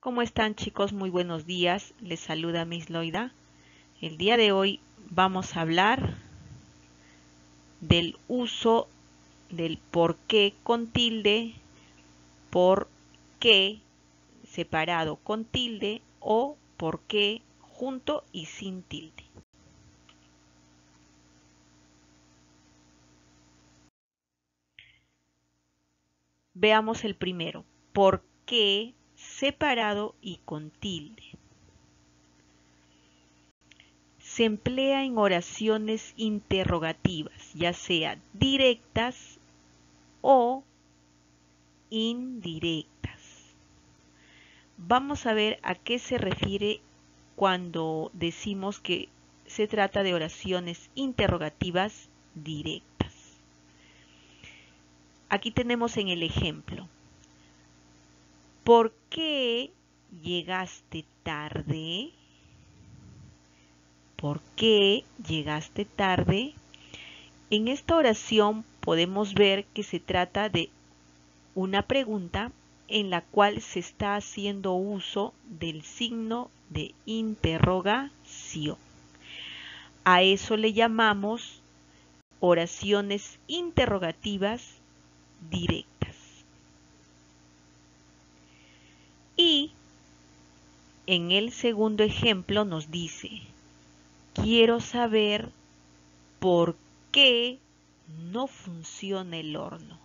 ¿Cómo están, chicos? Muy buenos días. Les saluda Miss Loida. El día de hoy vamos a hablar del uso del por qué con tilde, por qué separado con tilde o por qué junto y sin tilde. Veamos el primero. ¿Por qué separado y con tilde? Se emplea en oraciones interrogativas, ya sea directas o indirectas. Vamos a ver a qué se refiere cuando decimos que se trata de oraciones interrogativas directas. Aquí tenemos en el ejemplo: ¿por qué llegaste tarde? ¿Por qué llegaste tarde? En esta oración podemos ver que se trata de una pregunta en la cual se está haciendo uso del signo de interrogación. A eso le llamamos oraciones interrogativas directas. Y en el segundo ejemplo nos dice: quiero saber por qué no funciona el horno.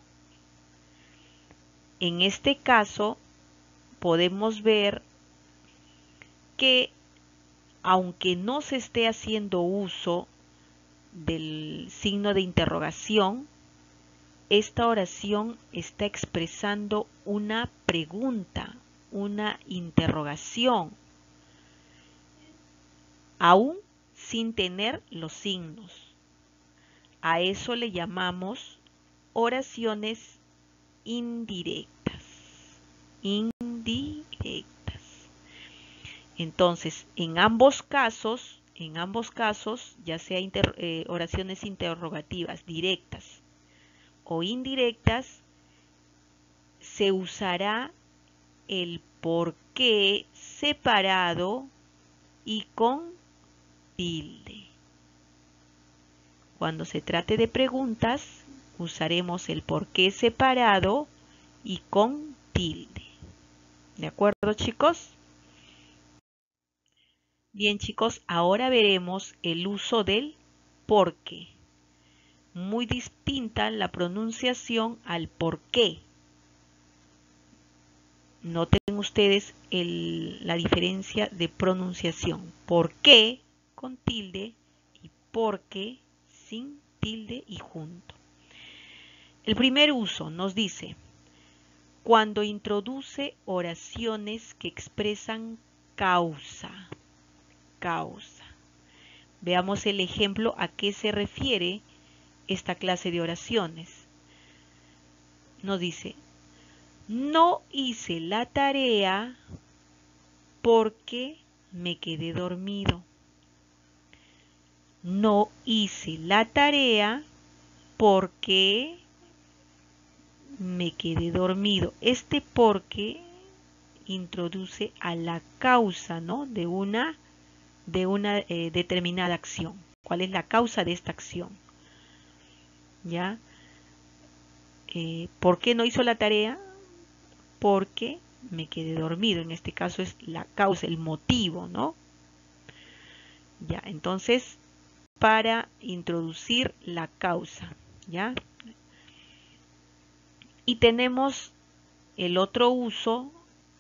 En este caso podemos ver que aunque no se esté haciendo uso del signo de interrogación, esta oración está expresando una pregunta, una interrogación, aún sin tener los signos. A eso le llamamos oraciones indirectas. Entonces, en ambos casos, ya sea oraciones interrogativas directas o indirectas, se usará el por qué separado y con tilde. Cuando se trate de preguntas, usaremos el por qué separado y con tilde. ¿De acuerdo, chicos? Bien, chicos, ahora veremos el uso del por qué. Muy distinta la pronunciación al por qué. Noten ustedes la diferencia de pronunciación. ¿Por qué con tilde y por qué sin tilde y junto? El primer uso nos dice: cuando introduce oraciones que expresan causa. Veamos el ejemplo a qué se refiere esta clase de oraciones. Nos dice: no hice la tarea porque me quedé dormido. No hice la tarea porque me quedé dormido. Este porque introduce a la causa, ¿no?, de una determinada acción. ¿Cuál es la causa de esta acción? ¿Ya? ¿Por qué no hizo la tarea? Porque me quedé dormido. En este caso es la causa, el motivo, ¿no? Ya, entonces, para introducir la causa, ¿ya? Y tenemos el otro uso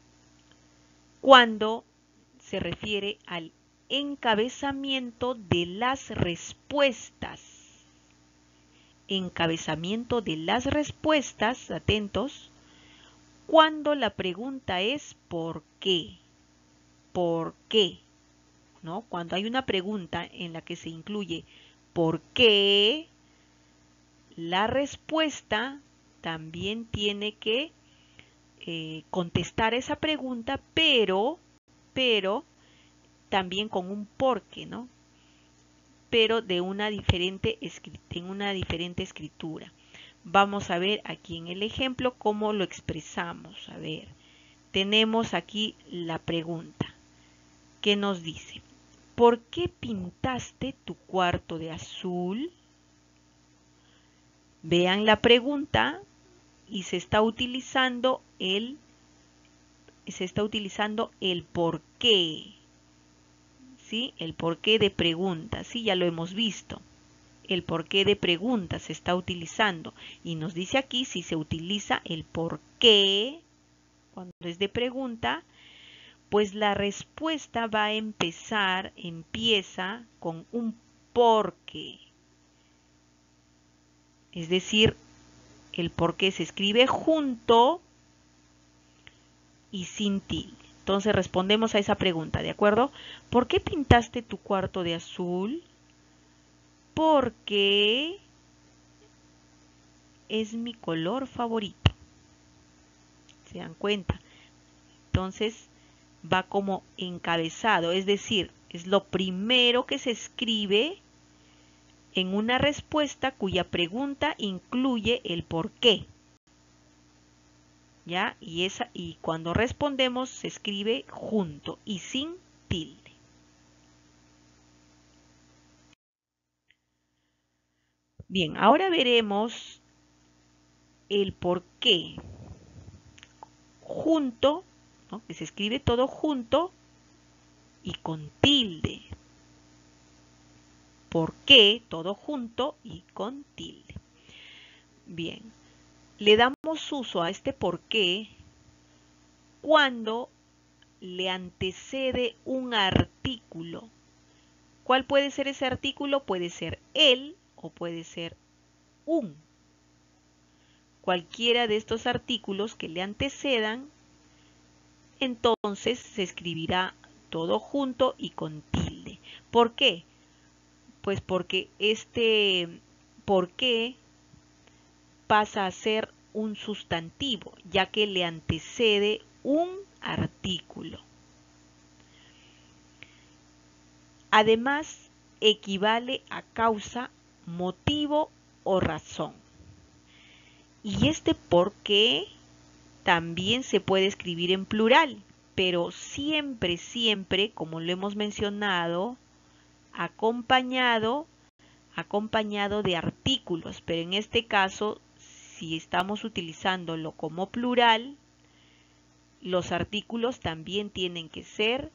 cuando se refiere al encabezamiento de las respuestas. Encabezamiento de las respuestas, atentos, cuando la pregunta es ¿por qué? ¿Por qué? ¿No? Cuando hay una pregunta en la que se incluye ¿por qué?, la respuesta también tiene que contestar esa pregunta, pero también con un por qué, ¿no? Pero en una diferente escritura. Vamos a ver aquí en el ejemplo cómo lo expresamos. A ver, tenemos aquí la pregunta que nos dice: ¿por qué pintaste tu cuarto de azul? Vean la pregunta y se está utilizando el por qué. ¿Sí? El porqué de pregunta. Sí, ya lo hemos visto. El porqué de pregunta se está utilizando. Y nos dice aquí, si se utiliza el por qué cuando es de pregunta, pues la respuesta va a empieza con un por qué. Es decir, el por qué se escribe junto y sin tilde. Entonces respondemos a esa pregunta, ¿de acuerdo? ¿Por qué pintaste tu cuarto de azul? Porque es mi color favorito. ¿Se dan cuenta? Entonces va como encabezado, es decir, es lo primero que se escribe en una respuesta cuya pregunta incluye el por qué. ¿Ya? Y cuando respondemos se escribe junto y sin tilde. Bien, ahora veremos el por qué junto, ¿no? Que se escribe todo junto y con tilde. ¿Por qué? Todo junto y con tilde. Bien, le damos uso a este por qué cuando le antecede un artículo. ¿Cuál puede ser ese artículo? Puede ser el o puede ser un. Cualquiera de estos artículos que le antecedan, entonces se escribirá todo junto y con tilde. ¿Por qué? Pues porque este por qué pasa a ser un sustantivo, ya que le antecede un artículo. Además, equivale a causa, motivo o razón. Y este por qué también se puede escribir en plural, pero siempre, como lo hemos mencionado, acompañado de artículos. Pero en este caso, si estamos utilizándolo como plural, los artículos también tienen que ser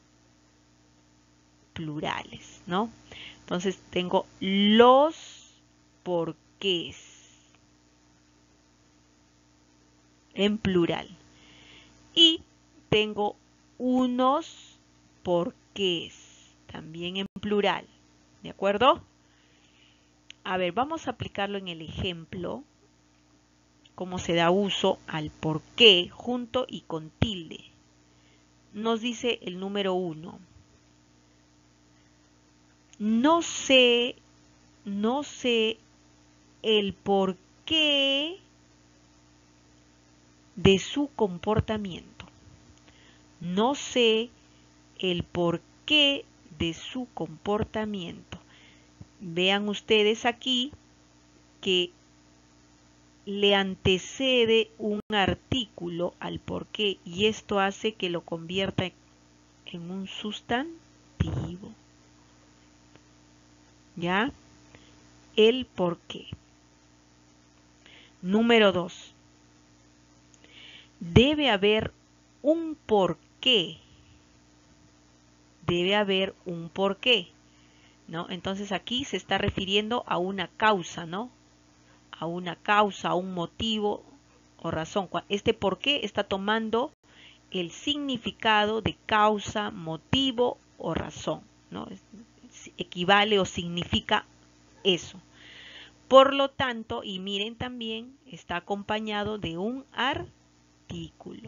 plurales, ¿no? Entonces tengo los porqués en plural y tengo unos porqués también en plural, ¿de acuerdo? A ver, vamos a aplicarlo en el ejemplo, cómo se da uso al porqué junto y con tilde. Nos dice el número 1. No sé el porqué de su comportamiento. No sé el porqué de su comportamiento. Vean ustedes aquí que le antecede un artículo al porqué y esto hace que lo convierta en un sustantivo. ¿Ya? El porqué. Número 2. Debe haber un porqué. Debe haber un porqué, ¿no? Entonces aquí se está refiriendo a una causa, ¿no? A una causa, a un motivo o razón. Este porqué está tomando el significado de causa, motivo o razón, ¿no? Equivale o significa eso. Por lo tanto, y miren también, está acompañado de un artículo.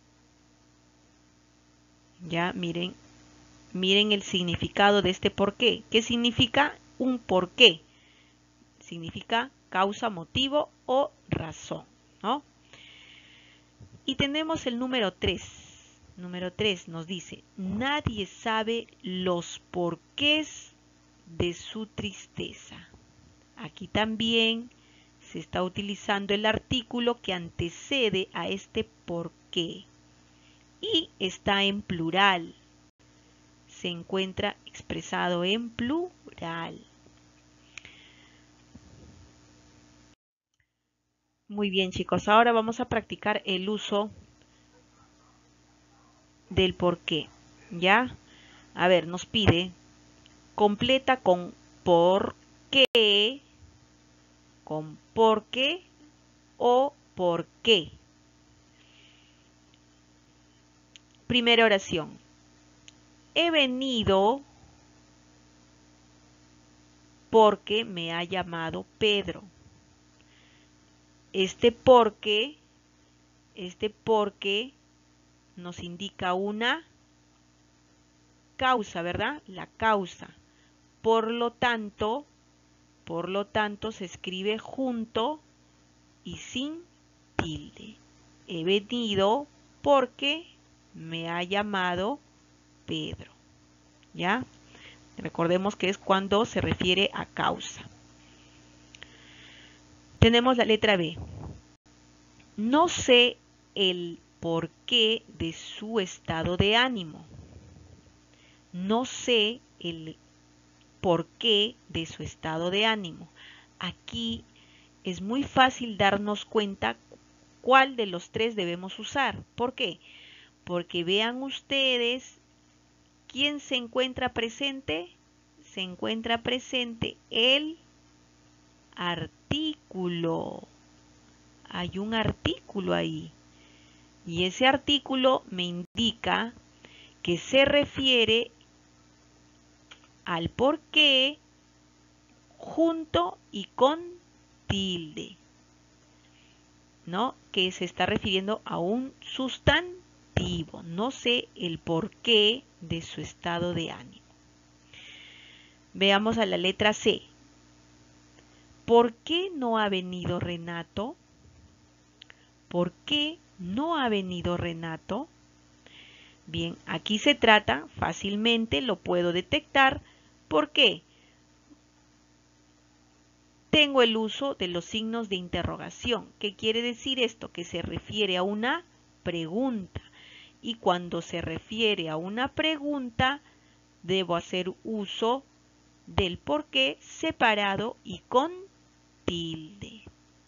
Ya, miren el significado de este porqué. ¿Qué significa un porqué? Significa causa, motivo o razón, ¿no? Y tenemos el número 3. Número 3 nos dice: nadie sabe los porqués de su tristeza. Aquí también se está utilizando el artículo que antecede a este porqué. y está en plural. Se encuentra expresado en plural. Muy bien, chicos, ahora vamos a practicar el uso del por qué. ¿Ya? A ver, nos pide, completa con por qué o por qué. Primera oración. He venido porque me ha llamado Pedro. Este porque nos indica una causa, ¿verdad? La causa. Por lo tanto, se escribe junto y sin tilde. He venido porque me ha llamado Pedro. ¿Ya? Recordemos que es cuando se refiere a causa. Tenemos la letra B. No sé el porqué de su estado de ánimo. No sé el porqué de su estado de ánimo. Aquí es muy fácil darnos cuenta cuál de los tres debemos usar. ¿Por qué? Porque vean ustedes quién se encuentra presente. Se encuentra presente el artículo. Hay un artículo ahí. Y ese artículo me indica que se refiere al porqué junto y con tilde, ¿no? Que se está refiriendo a un sustantivo. No sé el porqué de su estado de ánimo. Veamos a la letra C. ¿Por qué no ha venido Renato? ¿Por qué no ha venido Renato? Bien, aquí se trata, fácilmente lo puedo detectar. ¿Por qué? Tengo el uso de los signos de interrogación. ¿Qué quiere decir esto? Que se refiere a una pregunta. Y cuando se refiere a una pregunta, debo hacer uso del por qué separado y con tilde.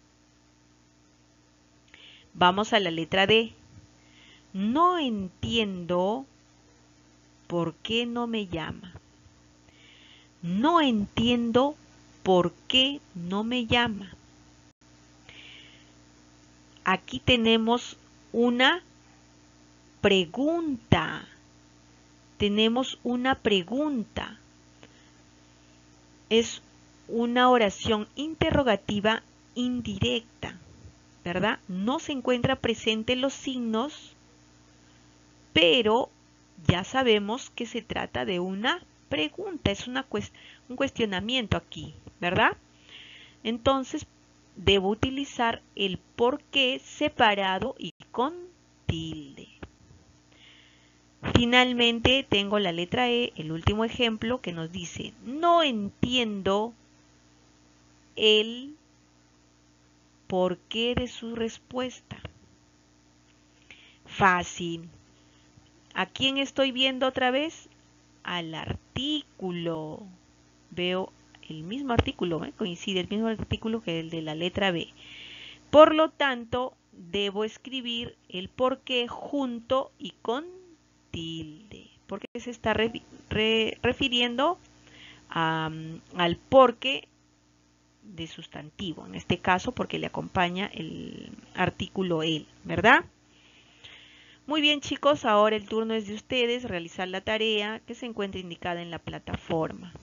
Vamos a la letra D. No entiendo por qué no me llama. No entiendo por qué no me llama. Aquí tenemos una pregunta. Tenemos una pregunta. Es una oración interrogativa indirecta, ¿verdad? No se encuentra presente los signos, pero ya sabemos que se trata de una pregunta, es un cuestionamiento aquí, ¿verdad? Entonces, debo utilizar el por qué separado y con tilde. Finalmente, tengo la letra E, el último ejemplo, que nos dice, no entiendo el porqué de su respuesta. Fácil. ¿A quién estoy viendo otra vez? Al artículo. Veo el mismo artículo, coincide el mismo artículo que el de la letra B. Por lo tanto, debo escribir el porqué junto y con tilde, porque se está refiriendo al porqué de sustantivo, en este caso porque le acompaña el artículo el, ¿verdad? Muy bien, chicos, ahora el turno es de ustedes realizar la tarea que se encuentra indicada en la plataforma.